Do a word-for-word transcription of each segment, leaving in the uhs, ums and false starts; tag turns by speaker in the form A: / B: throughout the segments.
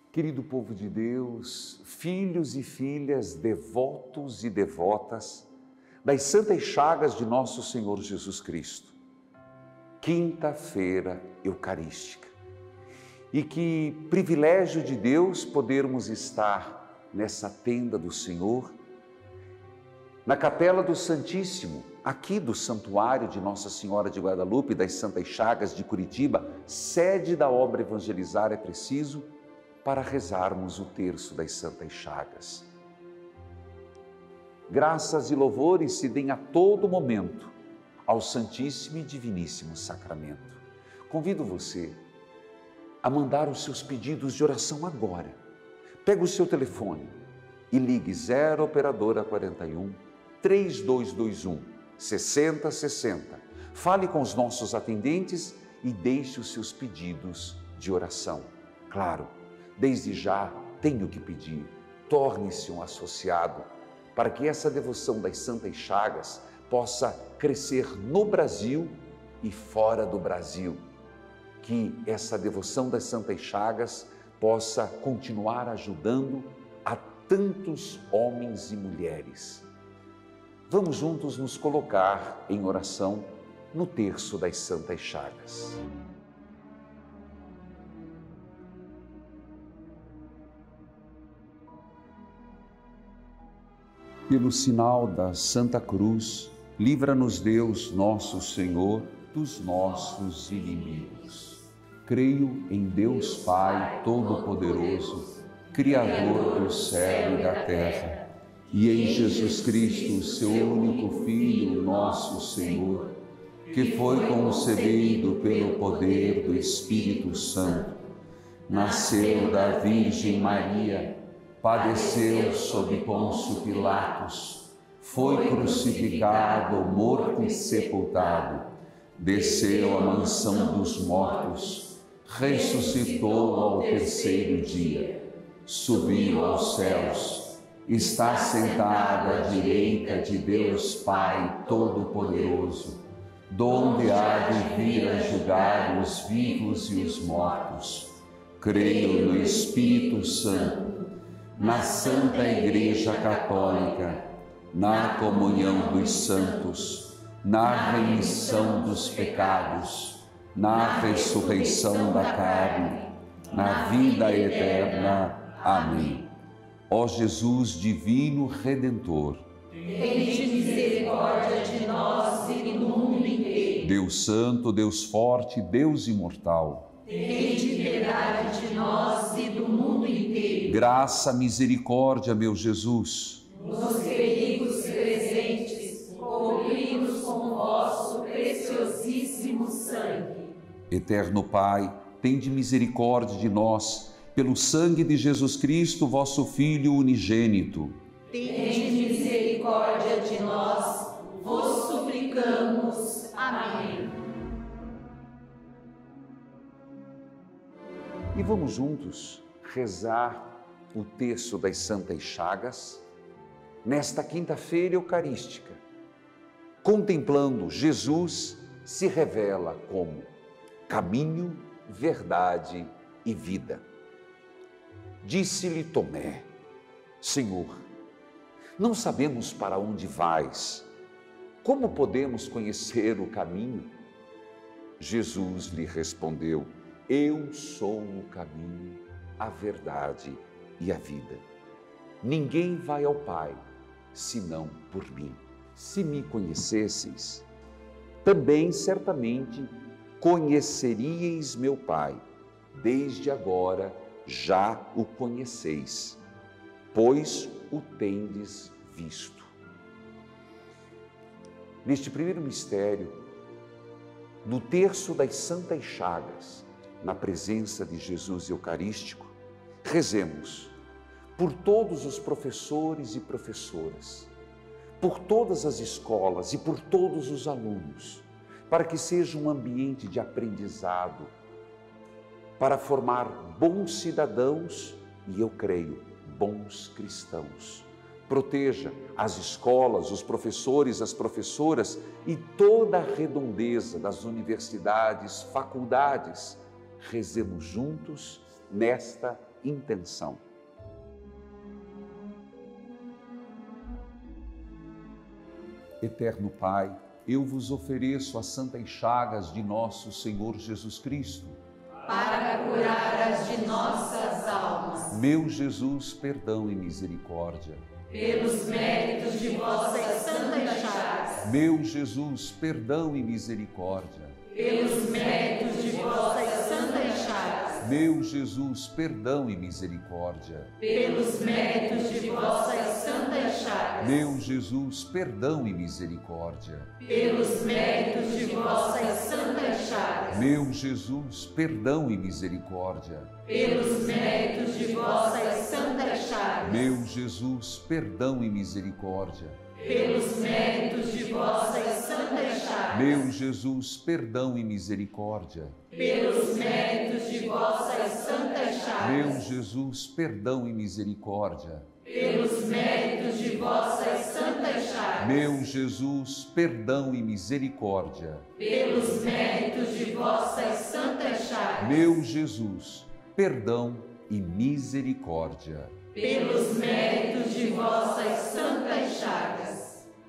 A: Querido povo de Deus, filhos e filhas, devotos e devotas das santas chagas de nosso Senhor Jesus Cristo, quinta-feira eucarística. E que privilégio de Deus podermos estar nessa tenda do Senhor, na capela do Santíssimo, aqui do Santuário de Nossa Senhora de Guadalupe, das Santas Chagas de Curitiba, sede da obra Evangelizar é Preciso, para rezarmos o terço das Santas Chagas. Graças e louvores se deem a todo momento ao Santíssimo e Diviníssimo Sacramento. Convido você a mandar os seus pedidos de oração agora. Pega o seu telefone e ligue zero operadora quarenta e um, três dois dois um, seis zero seis zero. Fale com os nossos atendentes e deixe os seus pedidos de oração. Claro, desde já tenho que pedir, torne-se um associado para que essa devoção das Santas Chagas possa crescer no Brasil e fora do Brasil. Que essa devoção das Santas Chagas possa continuar ajudando a tantos homens e mulheres. Vamos juntos nos colocar em oração no terço das Santas Chagas. Pelo sinal da Santa Cruz, livra-nos Deus, nosso Senhor, dos nossos inimigos. Creio em Deus Pai Todo-Poderoso, Criador do céu e da terra, e em Jesus Cristo, seu único Filho, nosso Senhor, que foi concebido pelo poder do Espírito Santo, nasceu da Virgem Maria, padeceu sob Pôncio Pilatos, foi crucificado, morto e sepultado, desceu à mansão dos mortos, ressuscitou ao terceiro dia, subiu aos céus, está sentado à direita de Deus Pai Todo-Poderoso, donde há de vir a julgar os vivos e os mortos. Creio no Espírito Santo, na Santa Igreja Católica, na comunhão dos santos, na remissão dos pecados, na ressurreição da carne, na vida eterna. Amém. Ó Jesus divino Redentor,
B: tende misericórdia de nós e do mundo inteiro.
A: Deus Santo, Deus Forte, Deus Imortal,
B: tende piedade de nós e do mundo inteiro.
A: Graça, misericórdia, meu Jesus.
B: Nos perigos presentes, cobri-nos com vosso preciosíssimo sangue.
A: Eterno Pai, tende misericórdia de nós, pelo sangue de Jesus Cristo, vosso Filho unigênito.
B: Tende misericórdia de nós, vos suplicamos. Amém.
A: E vamos juntos rezar o terço das Santas Chagas nesta quinta-feira eucarística, contemplando Jesus se revela como caminho, verdade e vida. Disse-lhe Tomé: Senhor, não sabemos para onde vais, como podemos conhecer o caminho? Jesus lhe respondeu: Eu sou o caminho, a verdade e a vida. Ninguém vai ao Pai, senão por mim. Se me conhecesseis, também certamente conheceríeis meu Pai. Desde agora já o conheceis, pois o tendes visto. Neste primeiro mistério, no terço das Santas Chagas, na presença de Jesus Eucarístico, rezemos por todos os professores e professoras, por todas as escolas e por todos os alunos, para que seja um ambiente de aprendizado, para formar bons cidadãos e, eu creio, bons cristãos. Proteja as escolas, os professores, as professoras e toda a redondeza das universidades, faculdades. Rezemos juntos nesta intenção. Eterno Pai, eu vos ofereço as santas chagas de nosso Senhor Jesus Cristo,
B: para curar as de nossas almas.
A: Meu Jesus, perdão e misericórdia.
B: Pelos méritos de vossas santas chagas.
A: Meu Jesus, perdão e misericórdia.
B: Pelos méritos de vossas santas chagas.
A: Meu Jesus, perdão e misericórdia.
B: Pelos méritos de vossas santas chagas.
A: Meu Jesus, perdão e misericórdia.
B: Pelos méritos de vossas santas chagas.
A: Meu Jesus, perdão e misericórdia.
B: Pelos méritos de vossas santas chagas.
A: Meu Jesus, perdão e misericórdia.
B: Pelos méritos de vossas santas chagas.
A: Meu Jesus, perdão e misericórdia.
B: Pelos méritos de vossas santas chagas.
A: Meu Jesus, perdão e misericórdia.
B: Pelos méritos de vossas santas chagas.
A: Meu Jesus, perdão e misericórdia.
B: Pelos méritos de vossas santas chagas.
A: Meu Jesus, perdão e misericórdia.
B: Pelos méritos de vossas santas chagas.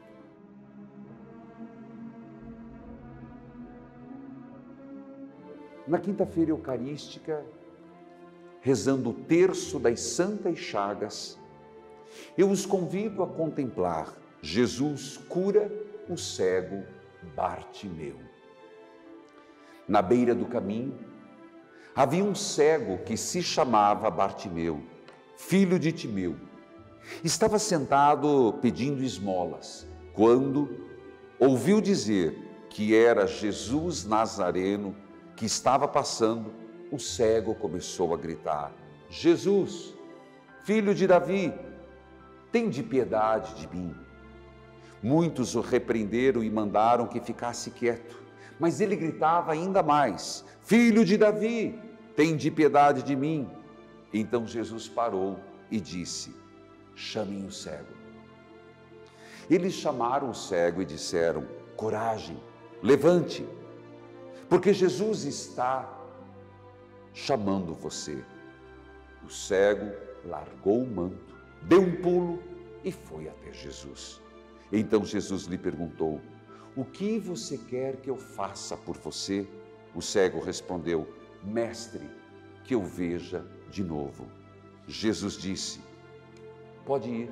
A: Na quinta-feira eucarística, rezando o terço das santas chagas, eu os convido a contemplar Jesus cura o cego Bartimeu. Na beira do caminho, havia um cego que se chamava Bartimeu, filho de Timeu. Estava sentado pedindo esmolas, quando ouviu dizer que era Jesus Nazareno que estava passando. O cego começou a gritar: Jesus, filho de Davi, tende piedade de mim. Muitos o repreenderam e mandaram que ficasse quieto, mas ele gritava ainda mais: Filho de Davi, tende piedade de mim. Então Jesus parou e disse: chamem o cego. Eles chamaram o cego e disseram: coragem, levante, porque Jesus está chamando você. O cego largou o manto, deu um pulo e foi até Jesus. Então Jesus lhe perguntou: o que você quer que eu faça por você? O cego respondeu: mestre, que eu veja de novo. Jesus disse: pode ir.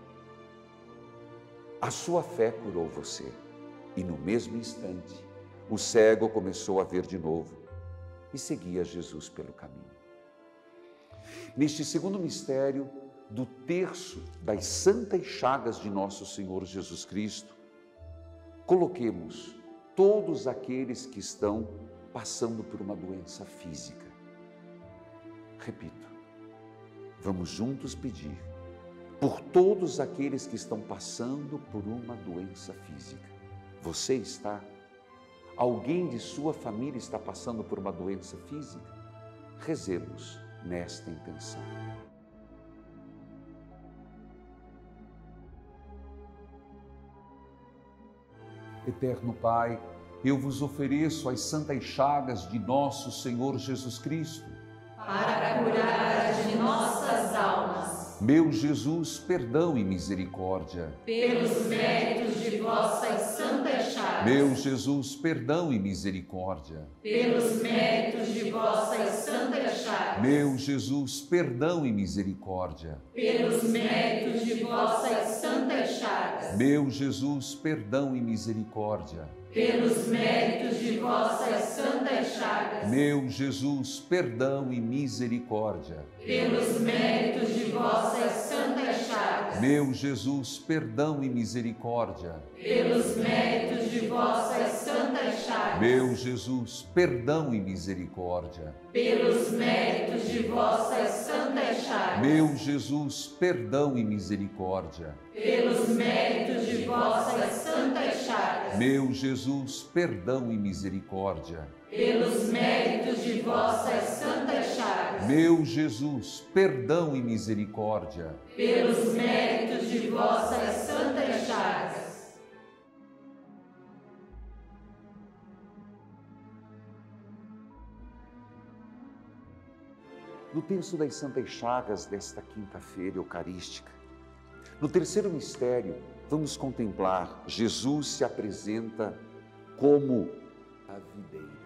A: A sua fé curou você. E no mesmo instante, o cego começou a ver de novo e seguia Jesus pelo caminho. Neste segundo mistério do terço das santas chagas de nosso Senhor Jesus Cristo, coloquemos todos aqueles que estão passando por uma doença física. Repito, vamos juntos pedir por todos aqueles que estão passando por uma doença física. Você está? Alguém de sua família está passando por uma doença física? Rezemos nesta intenção. Eterno Pai, eu vos ofereço as santas chagas de nosso Senhor Jesus Cristo,
B: para curar as de nossas almas.
A: Meu Jesus, perdão e misericórdia.
B: Pelos méritos de vossas santas chagas.
A: Meu Jesus, perdão e misericórdia.
B: Pelos méritos de vossas santas chagas.
A: Meu Jesus, perdão e misericórdia.
B: Pelos méritos de vossas santas chagas.
A: Meu Jesus, perdão e misericórdia.
B: Pelos méritos de vossas santas chagas.
A: Meu Jesus, perdão e misericórdia.
B: Pelos méritos de vossas santas chagas.
A: Meu Jesus, perdão e misericórdia.
B: Pelos méritos de vossas santas chagas.
A: Meu Jesus, perdão e misericórdia.
B: Pelos méritos de vossas santas chagas.
A: Meu Jesus, perdão e misericórdia.
B: Pelos méritos de vossas santas chagas.
A: Meu Jesus, perdão e misericórdia.
B: Pelos méritos de vossas santas chagas.
A: Meu Jesus, perdão e misericórdia.
B: Pelos méritos de vossas santas chagas.
A: No terço das Santas Chagas desta quinta-feira eucarística, no terceiro mistério, vamos contemplar Jesus se apresenta como a videira.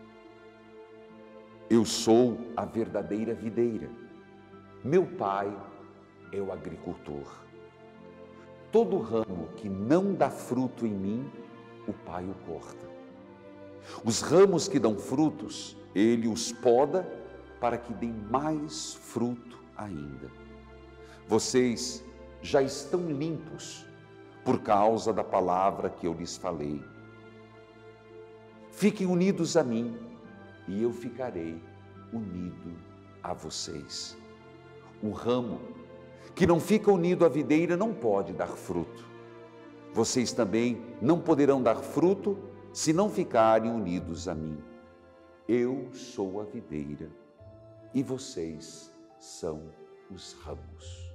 A: Eu sou a verdadeira videira. Meu Pai é o agricultor. Todo ramo que não dá fruto em mim, o Pai o corta. Os ramos que dão frutos, Ele os poda para que deem mais fruto ainda. Vocês já estão limpos por causa da palavra que eu lhes falei. Fiquem unidos a mim e eu ficarei unido a vocês. O ramo que não fica unido à videira não pode dar fruto. Vocês também não poderão dar fruto se não ficarem unidos a mim. Eu sou a videira e vocês são os ramos.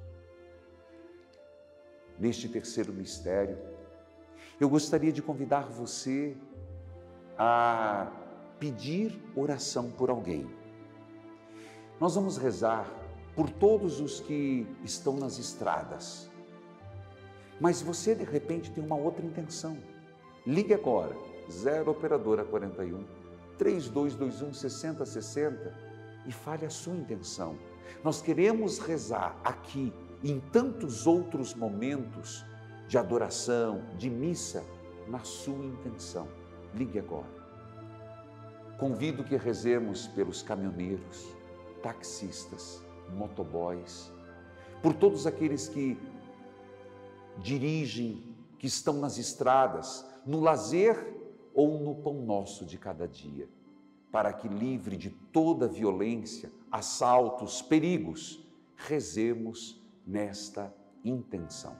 A: Neste terceiro mistério, eu gostaria de convidar você a pedir oração por alguém. Nós vamos rezar por todos os que estão nas estradas. Mas você, de repente, tem uma outra intenção. Ligue agora, zero operadora quarenta e um, três dois dois um, seis zero seis zero e fale a sua intenção. Nós queremos rezar aqui, em tantos outros momentos de adoração, de missa, na sua intenção. Ligue agora. Convido que rezemos pelos caminhoneiros, taxistas, motoboys, por todos aqueles que dirigem, que estão nas estradas, no lazer ou no pão nosso de cada dia, para que, livre de toda violência, assaltos, perigos, rezemos nesta intenção.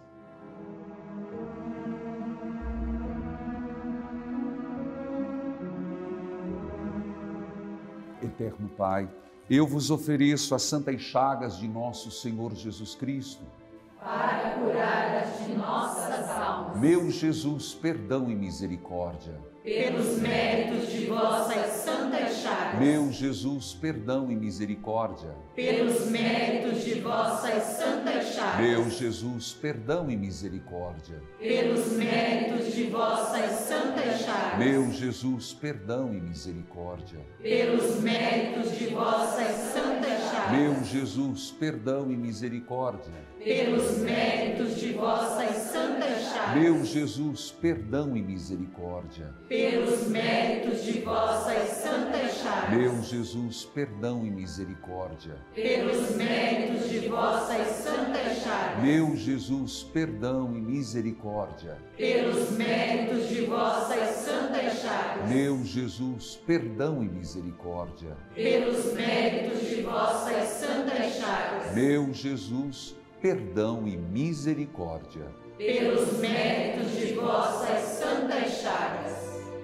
A: Eterno Pai, eu vos ofereço as santas chagas de nosso Senhor Jesus Cristo,
B: para curar as de nossas almas.
A: Meu Jesus, perdão e misericórdia.
B: Pelos méritos de vossas santas chagas.
A: Meu Jesus, perdão e misericórdia.
B: Pelos méritos de vossas santas chagas.
A: Meu Jesus, perdão e misericórdia.
B: Pelos méritos de vossas santas chagas.
A: Meu Jesus, perdão e misericórdia.
B: Pelos méritos de vossas santas chagas.
A: Meu Jesus, perdão e misericórdia.
B: Pelos méritos de vossas santas chagas.
A: Meu Jesus, perdão e misericórdia.
B: Pelos méritos de vossas santas chagas.
A: Meu Jesus, perdão e misericórdia.
B: Pelos méritos de vossas santas chagas.
A: Meu Jesus, perdão e misericórdia.
B: Pelos méritos de vossas santas chagas.
A: Meu Jesus, perdão e misericórdia.
B: Pelos méritos de vossas santas chagas.
A: Meu Jesus, perdão e misericórdia.
B: Pelos méritos de vossas santas chagas.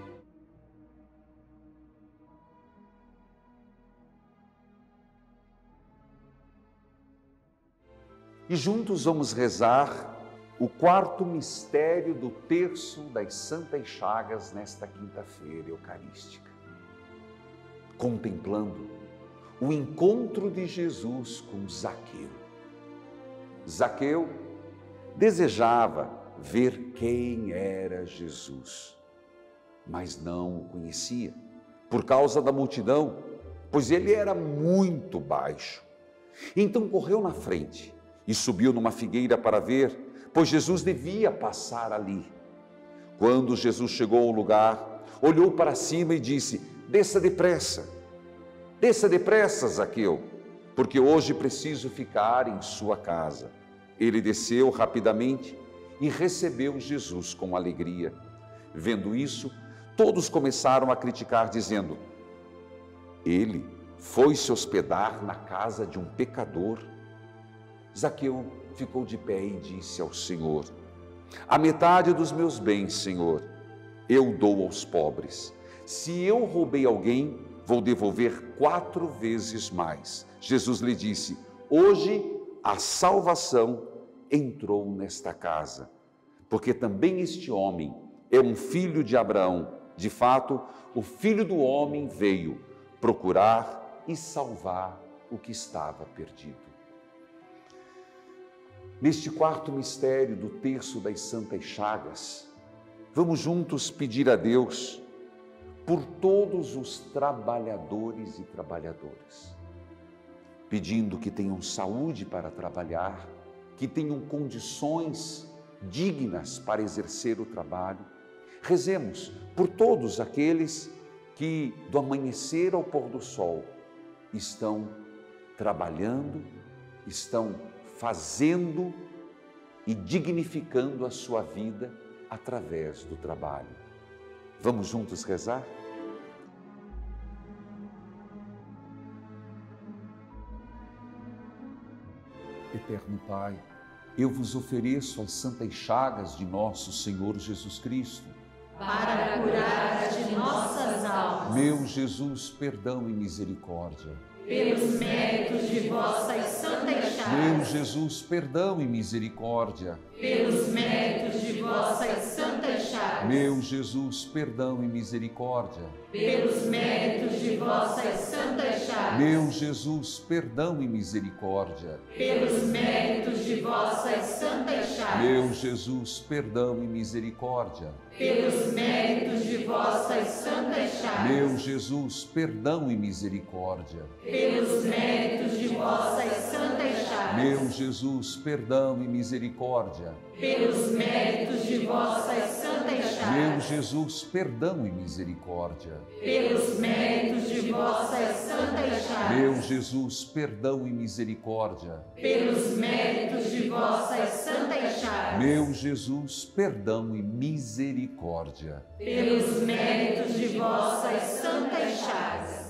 A: E juntos vamos rezar o quarto mistério do terço das Santas Chagas nesta quinta-feira eucarística, contemplando o encontro de Jesus com Zaqueu. Zaqueu desejava ver quem era Jesus, mas não o conhecia, por causa da multidão, pois ele era muito baixo. Então correu na frente e subiu numa figueira para ver, pois Jesus devia passar ali. Quando Jesus chegou ao lugar, olhou para cima e disse: desça depressa, desça depressa, Zaqueu, porque hoje preciso ficar em sua casa. Ele desceu rapidamente e recebeu Jesus com alegria. Vendo isso, todos começaram a criticar, dizendo: ele foi se hospedar na casa de um pecador. Zaqueu ficou de pé e disse ao Senhor: a metade dos meus bens, Senhor, eu dou aos pobres. Se eu roubei alguém, vou devolver quatro vezes mais. Jesus lhe disse: hoje a salvação entrou nesta casa, porque também este homem é um filho de Abraão. De fato, o Filho do Homem veio procurar e salvar o que estava perdido. Neste quarto mistério do terço das Santas Chagas, vamos juntos pedir a Deus por todos os trabalhadores e trabalhadoras, pedindo que tenham saúde para trabalhar, que tenham condições dignas para exercer o trabalho. Rezemos por todos aqueles que, do amanhecer ao pôr do sol, estão trabalhando, estão fazendo e dignificando a sua vida através do trabalho. Vamos juntos rezar? Eterno Pai, eu vos ofereço as santas chagas de nosso Senhor Jesus Cristo,
B: para curar as de nossas almas.
A: Meu Jesus, perdão e misericórdia.
B: Pelos méritos de vossas santas chagas.
A: Meu Jesus, perdão e misericórdia.
B: Pelos méritos de vossas santas chagas.
A: Meu Jesus, perdão e misericórdia.
B: Pelos méritos de vossas santas chagas.
A: Meu Jesus, perdão e misericórdia.
B: Pelos méritos de vossas santas chagas.
A: Meu Jesus, perdão e misericórdia.
B: Pelos méritos de vossas santas chagas.
A: Meu Jesus, perdão e misericórdia.
B: Pelos méritos de vossas santas chagas.
A: Meu Jesus, perdão e misericórdia.
B: Pelos méritos de vossas santas chagas.
A: Meu Jesus, perdão e misericórdia.
B: Pelos méritos de vossas santas chagas.
A: Meu Jesus, perdão e misericórdia.
B: Pelos méritos de vossas santas chagas.
A: Meu Jesus, perdão e misericórdia.
B: Pelos méritos de vossas santas chagas.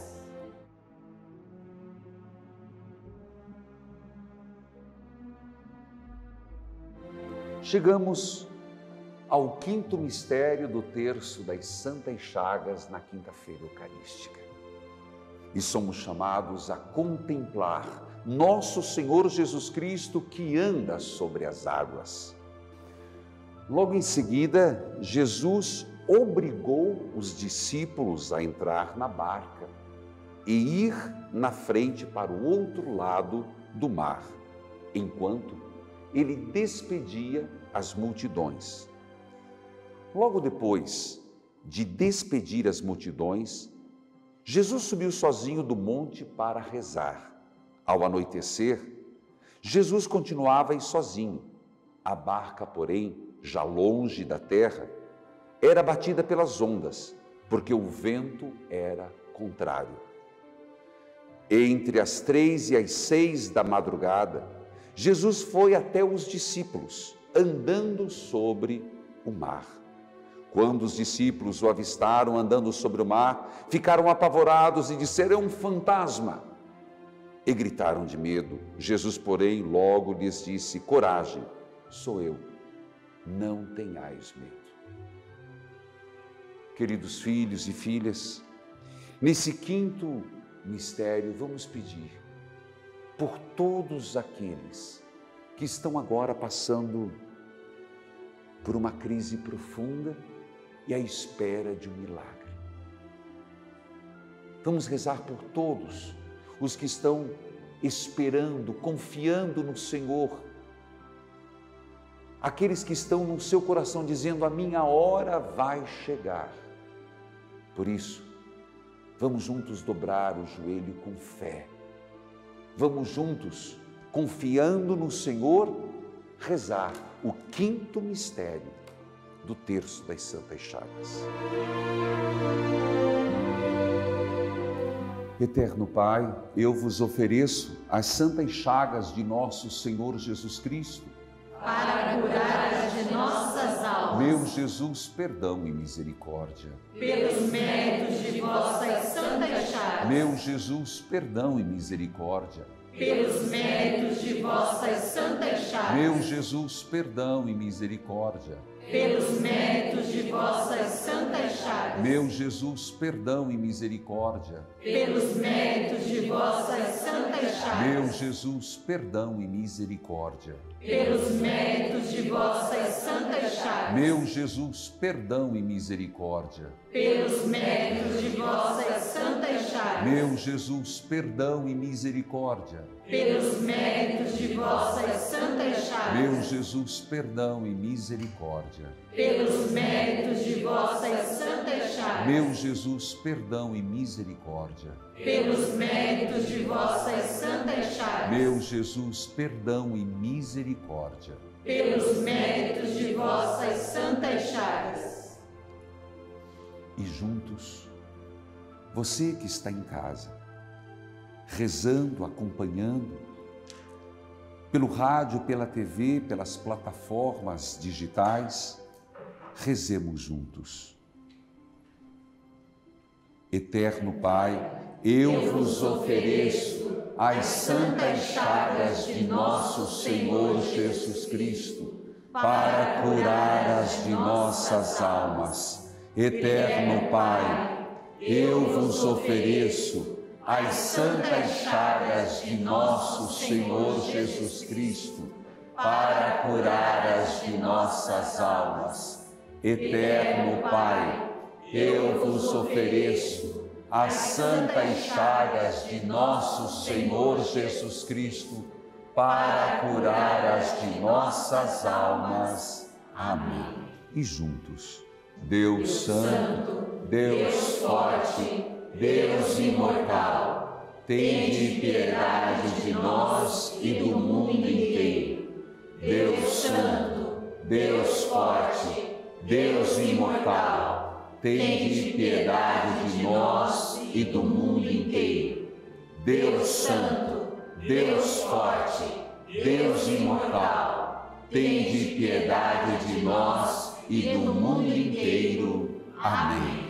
A: Chegamos ao quinto mistério do terço das Santas Chagas na quinta-feira eucarística. E somos chamados a contemplar nosso Senhor Jesus Cristo que anda sobre as águas. Logo em seguida, Jesus obrigou os discípulos a entrar na barca e ir na frente para o outro lado do mar, enquanto ele despedia as multidões. Logo depois de despedir as multidões, Jesus subiu sozinho do monte para rezar. Ao anoitecer, Jesus continuava aí sozinho. A barca, porém, já longe da terra, era batida pelas ondas, porque o vento era contrário. Entre as três e as seis da madrugada, Jesus foi até os discípulos, andando sobre o mar. Quando os discípulos o avistaram andando sobre o mar, ficaram apavorados e disseram: é um fantasma! E gritaram de medo. Jesus, porém, logo lhes disse: coragem, sou eu, não tenhais medo. Queridos filhos e filhas, nesse quinto mistério, vamos pedir por todos aqueles que estão agora passando por uma crise profunda e à espera de um milagre. Vamos rezar por todos os que estão esperando, confiando no Senhor, aqueles que estão no seu coração dizendo: a minha hora vai chegar. Por isso, vamos juntos dobrar o joelho com fé. Vamos juntos, confiando no Senhor, rezar o quinto mistério do terço das Santas Chagas. Eterno Pai, eu vos ofereço as santas chagas de nosso Senhor Jesus Cristo,
B: para curar as de nossas almas.
A: Meu Jesus, perdão e misericórdia.
B: Pelos méritos de vossas santas chagas.
A: Meu Jesus, perdão e misericórdia.
B: Pelos méritos de vossas santas chagas.
A: Meu Jesus, perdão e misericórdia.
B: Pelos méritos de vossas santas chagas. chagas.
A: Meu Jesus, perdão e misericórdia.
B: Pelos méritos de vossas santas chagas.
A: Meu Jesus, perdão e misericórdia.
B: Pelos méritos de vossas santas chagas.
A: Meu Jesus, perdão e misericórdia.
B: Pelos méritos de vossas santas chagas.
A: Meu Jesus, perdão e misericórdia.
B: Pelos méritos de vossas santas chagas.
A: Meu Jesus, perdão e misericórdia.
B: Pelos méritos de vossas santas chagas.
A: Meu Jesus, perdão e misericórdia.
B: Pelos méritos de vossas santas chagas.
A: Meu Jesus, perdão e misericórdia.
B: Pelos méritos de vossas santas chagas.
A: E juntos, você que está em casa, rezando, acompanhando, pelo rádio, pela T V, pelas plataformas digitais, rezemos juntos. Eterno Pai, eu vos ofereço as santas chagas de nosso Senhor Jesus Cristo, para curar as de nossas almas. Eterno Pai, eu vos ofereço as santas chagas de nosso Senhor Jesus Cristo, para curar as de nossas almas. Eterno Pai, eu vos ofereço as santas chagas de nosso Senhor Jesus Cristo, para curar as de nossas almas. Amém. E juntos, Deus Santo, Deus Forte, Deus Imortal, tende piedade de nós e do mundo inteiro. Deus Santo, Deus Forte, Deus Imortal, tende piedade de nós e do mundo inteiro. Deus Santo, Deus Forte, Deus Imortal, tende piedade de nós e do mundo inteiro. Amém.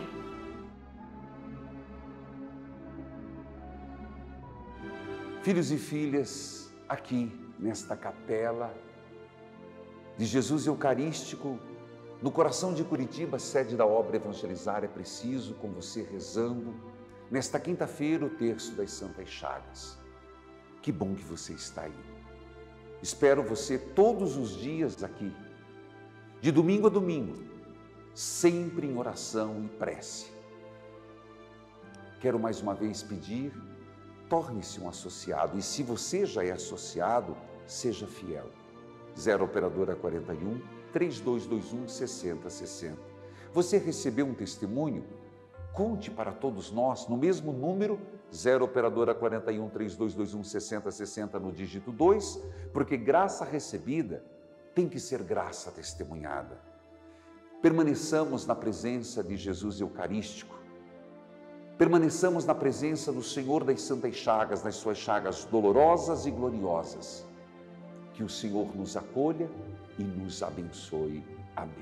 A: Filhos e filhas, aqui nesta capela de Jesus Eucarístico, no coração de Curitiba, sede da obra Evangelizar é Preciso, com você rezando, nesta quinta-feira, o terço das Santas Chagas. Que bom que você está aí. Espero você todos os dias aqui, de domingo a domingo, sempre em oração e prece. Quero mais uma vez pedir, torne-se um associado, e se você já é associado, seja fiel. zero operadora quarenta e um, três dois dois um, seis zero seis zero. Você recebeu um testemunho? Conte para todos nós no mesmo número, zero operadora quarenta e um, três dois dois um, seis zero seis zero no dígito dois, porque graça recebida tem que ser graça testemunhada. Permaneçamos na presença de Jesus Eucarístico. Permaneçamos na presença do Senhor das Santas Chagas, nas suas chagas dolorosas e gloriosas. Que o Senhor nos acolha e nos abençoe. Amém.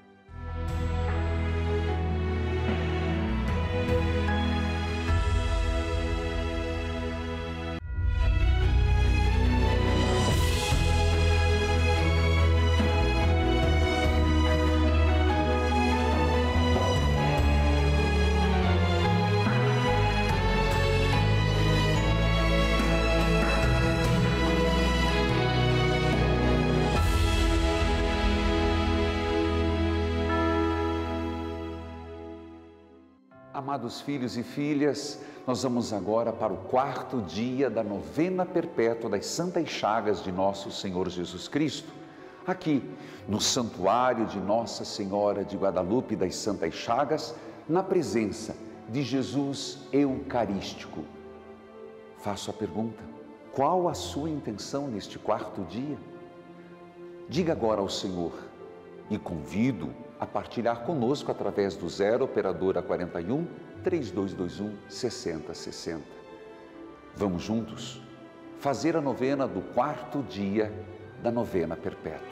A: Amados filhos e filhas, nós vamos agora para o quarto dia da novena perpétua das Santas Chagas de nosso Senhor Jesus Cristo. Aqui, no santuário de Nossa Senhora de Guadalupe das Santas Chagas, na presença de Jesus Eucarístico. Faço a pergunta, qual a sua intenção neste quarto dia? Diga agora ao Senhor e convido a partilhar conosco através do zero operadora quarenta e um, três dois dois um, seis zero seis zero. Vamos juntos fazer a novena do quarto dia da novena perpétua.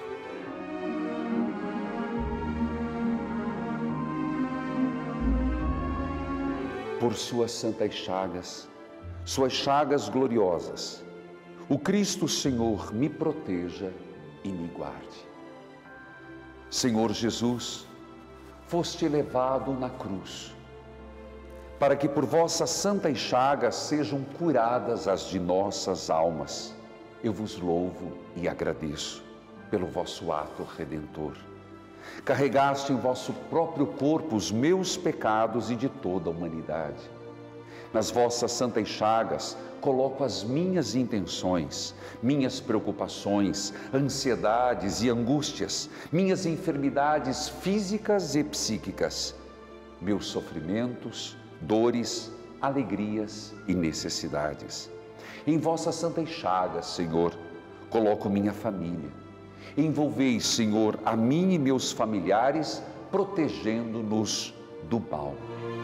A: Por suas santas chagas, suas chagas gloriosas, o Cristo Senhor me proteja e me guarde. Senhor Jesus, foste levado na cruz, para que por vossas santas chagas sejam curadas as de nossas almas. Eu vos louvo e agradeço pelo vosso ato redentor. Carregaste em vosso próprio corpo os meus pecados e de toda a humanidade. Nas vossas santas chagas coloco as minhas intenções, minhas preocupações, ansiedades e angústias, minhas enfermidades físicas e psíquicas, meus sofrimentos, dores, alegrias e necessidades. Em vossas santas chagas, Senhor, coloco minha família. Envolvei, Senhor, a mim e meus familiares, protegendo-nos do mal.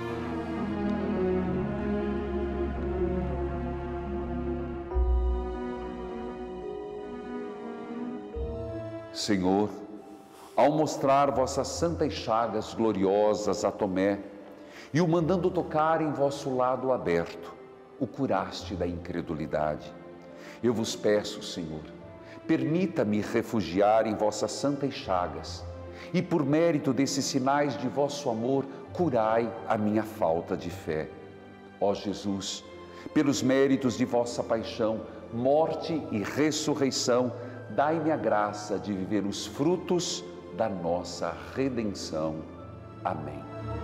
A: Senhor, ao mostrar vossas santas chagas gloriosas a Tomé e o mandando tocar em vosso lado aberto, o curaste da incredulidade. Eu vos peço, Senhor, permita-me refugiar em vossas santas chagas e, por mérito desses sinais de vosso amor, curai a minha falta de fé. Ó Jesus, pelos méritos de vossa paixão, morte e ressurreição, dai-me a graça de viver os frutos da nossa redenção. Amém.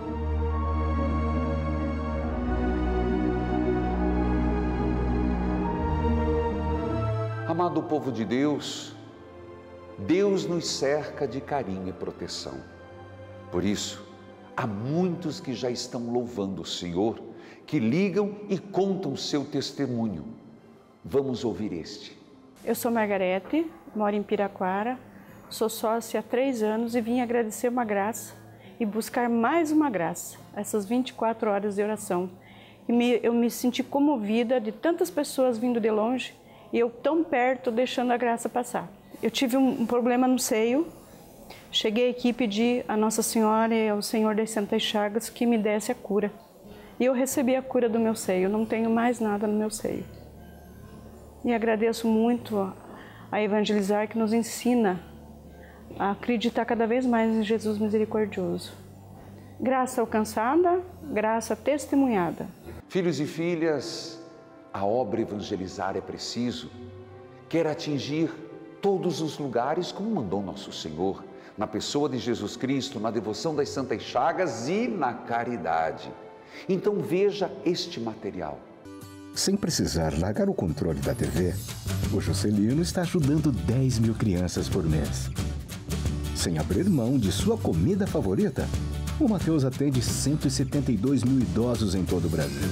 A: Amado povo de Deus, Deus nos cerca de carinho e proteção. Por isso, há muitos que já estão louvando o Senhor, que ligam e contam seu testemunho. Vamos ouvir este.
C: Eu sou Margarete, moro em Piraquara, sou sócia há três anos e vim agradecer uma graça e buscar mais uma graça, essas vinte e quatro horas de oração. E me, eu me senti comovida de tantas pessoas vindo de longe e eu tão perto deixando a graça passar. Eu tive um, um problema no seio, cheguei aqui e pedi a Nossa Senhora e ao Senhor das Santas Chagas que me desse a cura. E eu recebi a cura do meu seio, não tenho mais nada no meu seio. E agradeço muito a Evangelizar, que nos ensina a acreditar cada vez mais em Jesus misericordioso. Graça alcançada, graça testemunhada.
A: Filhos e filhas, a obra Evangelizar é preciso. Quer atingir todos os lugares como mandou nosso Senhor, na pessoa de Jesus Cristo, na devoção das Santas Chagas e na caridade. Então veja este material.
D: Sem precisar largar o controle da T V, o Juscelino está ajudando dez mil crianças por mês. Sem abrir mão de sua comida favorita, o Mateus atende cento e setenta e dois mil idosos em todo o Brasil.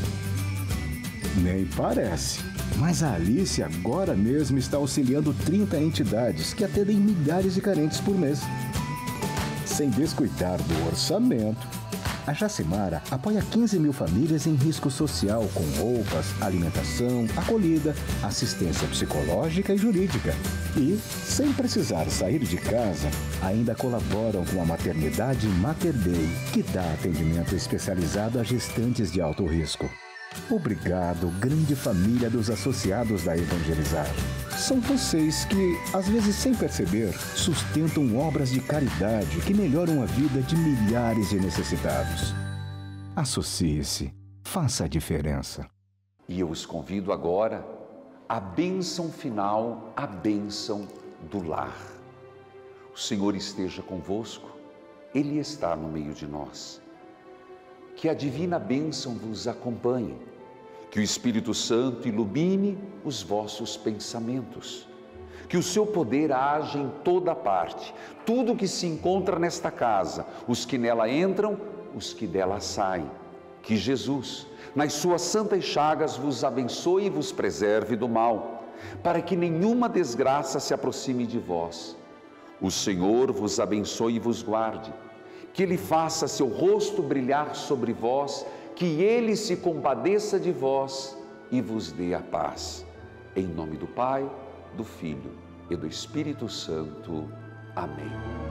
D: Nem parece, mas a Alice agora mesmo está auxiliando trinta entidades que atendem milhares de carentes por mês. Sem descuidar do orçamento, a Jacimara apoia quinze mil famílias em risco social com roupas, alimentação, acolhida, assistência psicológica e jurídica. E, sem precisar sair de casa, ainda colaboram com a maternidade Mater Dei, que dá atendimento especializado a gestantes de alto risco. Obrigado, grande família dos associados da Evangelizar. São vocês que, às vezes sem perceber, sustentam obras de caridade que melhoram a vida de milhares de necessitados. Associe-se, faça a diferença.
A: E eu os convido agora à bênção final, a bênção do lar. O Senhor esteja convosco, Ele está no meio de nós. Que a divina bênção vos acompanhe, que o Espírito Santo ilumine os vossos pensamentos, que o seu poder age em toda parte, tudo que se encontra nesta casa, os que nela entram, os que dela saem. Que Jesus, nas suas santas chagas, vos abençoe e vos preserve do mal, para que nenhuma desgraça se aproxime de vós. O Senhor vos abençoe e vos guarde, que Ele faça seu rosto brilhar sobre vós, que Ele se compadeça de vós e vos dê a paz. Em nome do Pai, do Filho e do Espírito Santo. Amém.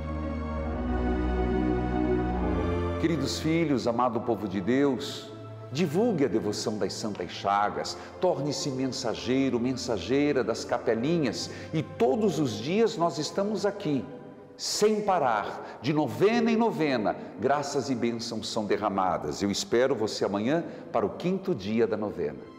A: Queridos filhos, amado povo de Deus, divulgue a devoção das Santas Chagas, torne-se mensageiro, mensageira das capelinhas e todos os dias nós estamos aqui, sem parar, de novena em novena, graças e bênçãos são derramadas. Eu espero você amanhã para o quinto dia da novena.